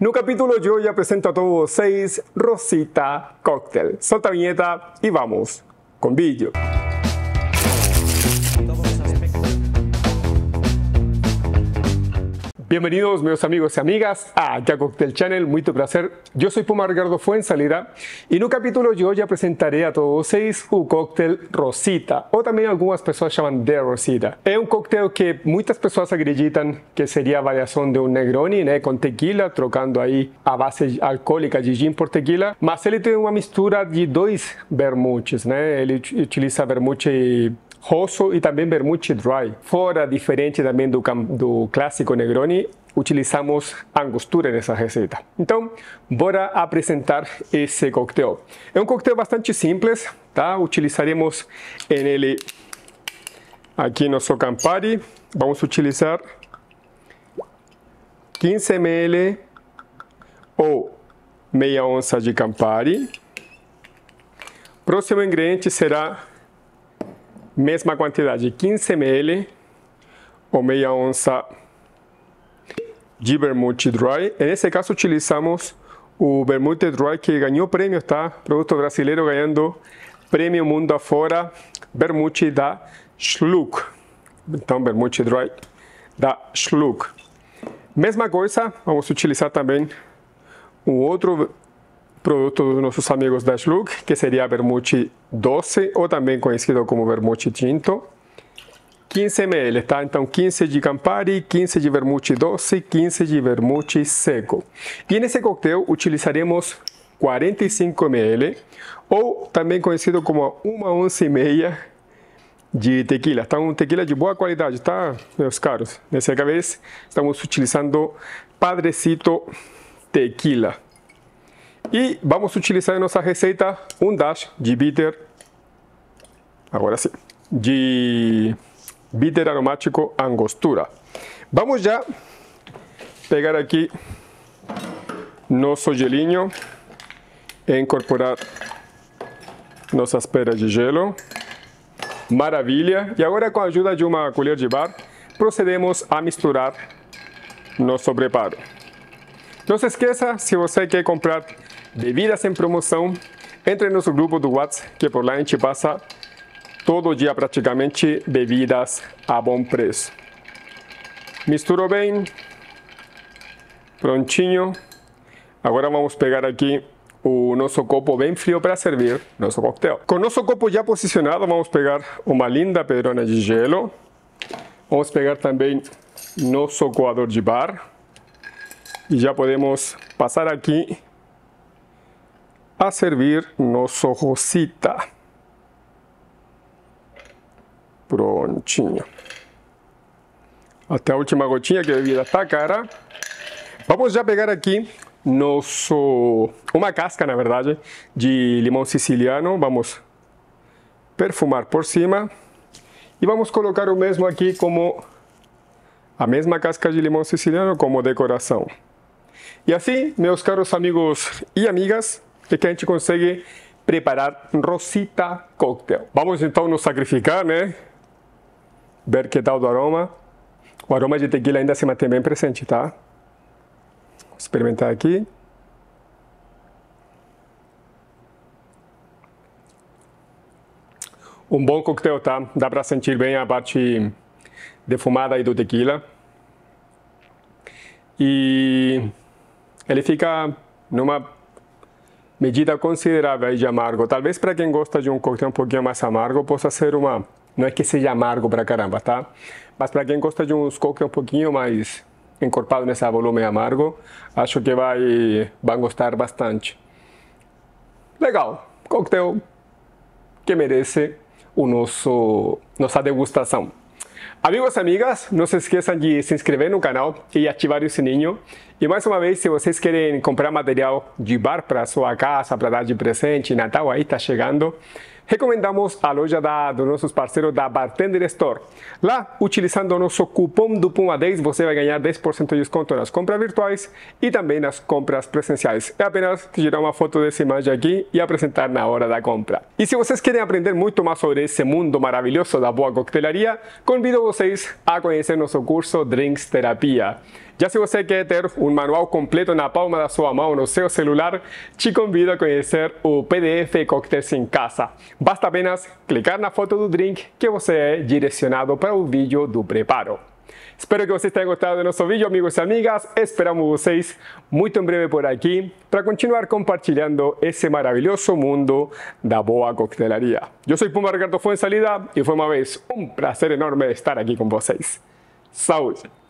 No capítulo de hoy presento a todos vocês Rosita Cocktail. Solta a vinheta e vamos com vídeo. Bienvenidos meus amigos y amigas a Ya Cocktail Channel, muito prazer. Eu sou Puma Ricardo Fuenzalida e no capítulo de hoje apresentarei a todos vocês o cocktail Rosita, ou também algumas pessoas chamam de Rosita. É um cocktail que muitas pessoas acreditam que seria a variação de um Negroni, né, com tequila, trocando aí a base alcoólica de gin por tequila, mas ele tem uma mistura de dois vermutes, né? Ele utiliza vermute rosso e também vermute dry. Fora, diferente também do clássico Negroni, utilizamos angostura nessa receita. Então, bora apresentar esse cocktail. É um cocktail bastante simples, tá? Utilizaremos ele aqui nosso Campari. Vamos utilizar 15 ml ou meia onça de Campari. Próximo ingrediente será mesma quantidade, 15 ml ou meia onça de vermute dry. Nesse caso utilizamos o vermute dry que ganhou prêmios, tá? Produto brasileiro ganhando prêmio mundo afora, vermute da Schluck. Então, vermute dry da Schluck. Mesma coisa, vamos utilizar também um outro produto dos nossos amigos da Schluck, que seria vermute doce, ou também conhecido como vermute tinto. 15 ml, tá? Então 15 de Campari, 15 de vermute doce, 15 de vermute seco. E nesse cocktail utilizaremos 45 ml, ou também conhecido como 1,5 onça de tequila. Então, um tequila de boa qualidade, tá, meus caros? Nessa vez estamos utilizando Padrecito Tequila. E vamos utilizar em nossa receita um dash de bitter, agora sim, de bitter aromático angostura. Vamos já pegar aqui nosso gelinho e incorporar nossas pedras de gelo. Maravilha! E agora, com a ajuda de uma colher de bar, procedemos a misturar nosso preparo. Não se esqueça, se você quer comprar bebidas em promoção, entre no nosso grupo do WhatsApp, que por lá a gente passa todo dia praticamente bebidas a bom preço. Misturou bem, prontinho. Agora vamos pegar aqui o nosso copo bem frio para servir nosso cocktail. Com o nosso copo já posicionado, vamos pegar uma linda pedrona de gelo. Vamos pegar também nosso coador de bar. E já podemos passar aqui a servir nosso Rosita. Prontinho. Até a última gotinha, que a bebida está cara. Vamos já pegar aqui uma casca, na verdade, de limão siciliano. Vamos perfumar por cima. E vamos colocar o mesmo aqui como a mesma casca de limão siciliano como decoração. E assim, meus caros amigos e amigas, é que a gente consegue preparar Rosita Cocktail. Vamos então nos sacrificar, né? Ver que tal do aroma. O aroma de tequila ainda se mantém bem presente, tá? Vou experimentar aqui. Um bom cocktail, tá? Dá para sentir bem a parte defumada aí do tequila. E ele fica numa medida considerável aí de amargo. Talvez para quem gosta de um cocktail um pouquinho mais amargo, possa ser uma... Não é que seja amargo pra caramba, tá? Mas para quem gosta de uns cocktails um pouquinho mais encorpado nesse volume amargo, acho que vai gostar bastante. Legal. Cocktail que merece nossa degustação. Amigos e amigas, não se esqueçam de se inscrever no canal e ativar o sininho. E mais uma vez, se vocês querem comprar material de bar para sua casa, para dar de presente, Natal aí está chegando, recomendamos a loja dos nossos parceiros da Bartender Store. Lá, utilizando o nosso cupom do Puma 10, você vai ganhar 10% de desconto nas compras virtuais e também nas compras presenciais. É apenas tirar uma foto dessa imagem aqui e apresentar na hora da compra. E se vocês querem aprender muito mais sobre esse mundo maravilhoso da boa coquetelaria, convido vocês a conhecer nosso curso Drinks Terapia. Já se você quer ter um manual completo na palma da sua mão no seu celular, te convido a conhecer o PDF Coquetéis em Casa. Basta apenas clicar na foto do drink que você é direcionado para o vídeo do preparo. Espero que vocês tenham gostado do nosso vídeo, amigos e amigas. Esperamos vocês muito em breve por aqui para continuar compartilhando esse maravilhoso mundo da boa coquetelaria. Eu sou Puma Ricardo Fuenzalida e foi uma vez um prazer enorme estar aqui com vocês. Saúde!